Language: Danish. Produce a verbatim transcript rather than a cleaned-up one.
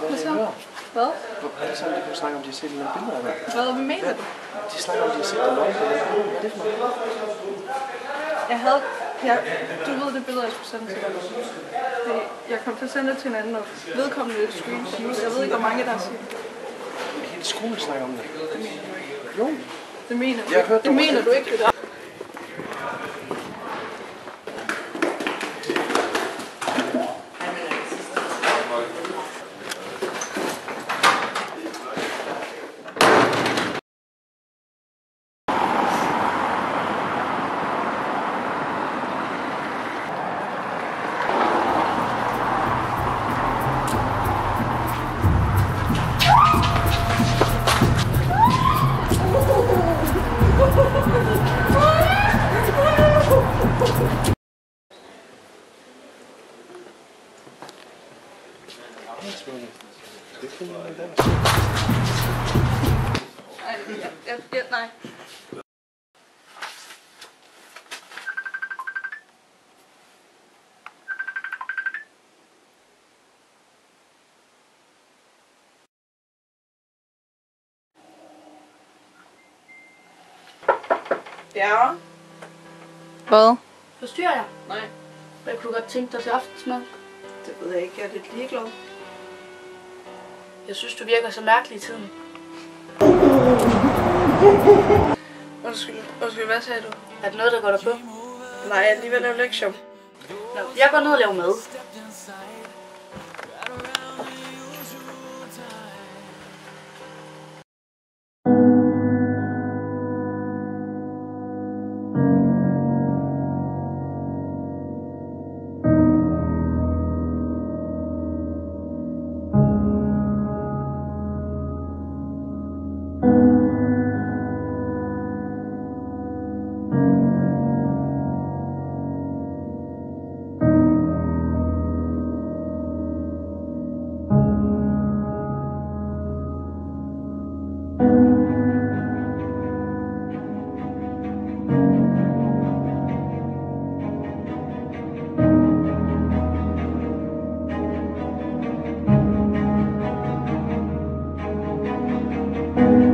Hvad så? Hvad? Hvor er det sådan, de kunne snakke om, de har set nogle billeder af dig? Hvad mener du? De snakker om, de har set dig nøgen. Hvad er det for noget? Jeg havde... Ja, du ved det billede, jeg skulle sende til dig. Det, jeg kom til at sende det til en anden, og vedkommende screenshot. Jeg ved ikke, hvor mange der har set det. Hele skolen snakker om det. Det mener du ikke. Jo. Det mener du Jeg har hørt, det mener du ikke, det der. Ja, ja, nej. Ja. Hvad? Forstyrrer jeg? Nej. Hvad kunne du godt tænke dig til aftensmad? Det ved jeg ikke. Jeg er lidt ligeglad. Jeg synes, du virker så mærkelig i tiden. Undskyld. Undskyld, hvad sagde du? Er det noget, der går dig på? Nej, alligevel er lektier. Nå, jeg går ned og laver mad. thank you